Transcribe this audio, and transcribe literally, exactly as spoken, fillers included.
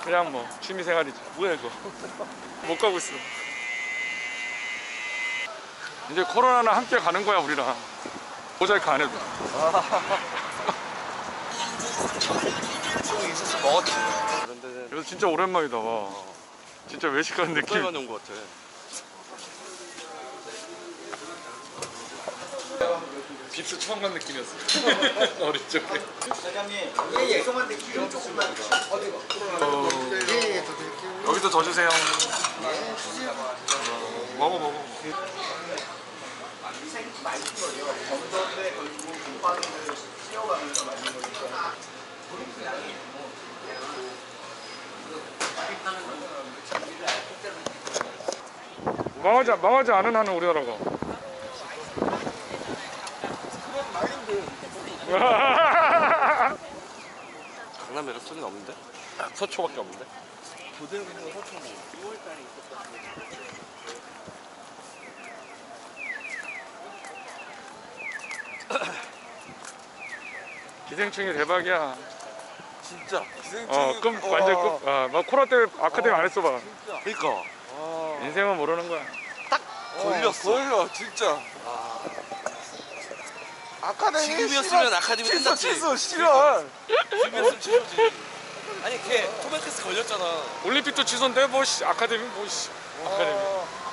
그냥 뭐 취미생활이지. 뭐야 이거? 못 가고 있어. 이제 코로나는 함께 가는 거야 우리랑. 모자이크 안 해도. 좀 있었으면 먹었지. 그런데 그래서 진짜 오랜만이다. 와. 진짜 외식 가는 느낌. 몇달만 온 것 같아. 빕스 처음 간 느낌이었어. 어릴 적에. 사장님, 예, 예, 죄송한데 기름 조금만 어디가? 어, 예, 예, 더 드릴게요. 여기도 더 주세요. 예, 주세요. 어, 먹어 먹어. 맛있는 거예요. 건더기에 걸리고 김밥을 씌워가면서 만든 거니까. 망하지 망하지 않은 한은 우리나라가. 강남 매력소는 없는데? 서초밖에 없는데? 고등학교 서초고 이월달에 있었거든요. 기생충이 대박이야. 진짜 기생충. 어, 끔 완전 끔. 아, 막 코로나 때문에 아카데미 안 했어 봐. 그니까 인생은 모르는 거야. 걸렸어. 걸려 진짜. 아카데미 지금이었으면 아카데미 취소 끝났지. 취소 싫어. 지금이었으면 취소지. 아니 걔 토마크스 걸렸잖아. 올림픽도 취소인데 뭐 씨, 아카데미 뭐 씨. 아카데미.